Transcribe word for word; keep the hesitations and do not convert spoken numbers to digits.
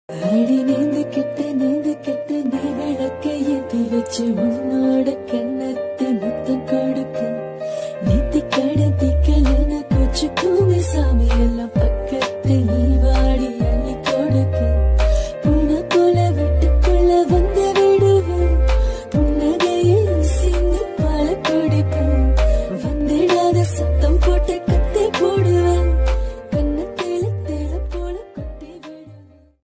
அடி நீந்து கிட்ட நீந்து கிட்ட நீ விளக்க ஏத்தி வச்சு உன்னோட கண்ணத்து முத்தம் கொடுக்க நெத்தி கடத்தி கலன கொச்சு கூமி சாமியல்